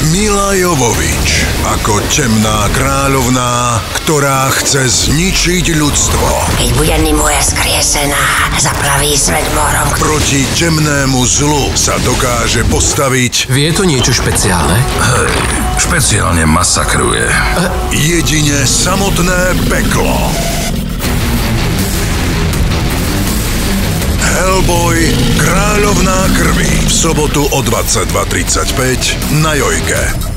Mila Jovovič ako temná kráľovná, ktorá chce zničiť ľudstvo. Keď bude moja skriesená, zaplaví svet morom. Proti temnému zlu sa dokáže postaviť. Vie to niečo špeciálne? Špeciálne masakruje. Jedine samotné peklo. Hellboy – Kráľovná krvi v sobotu o 22:35 na Jojke.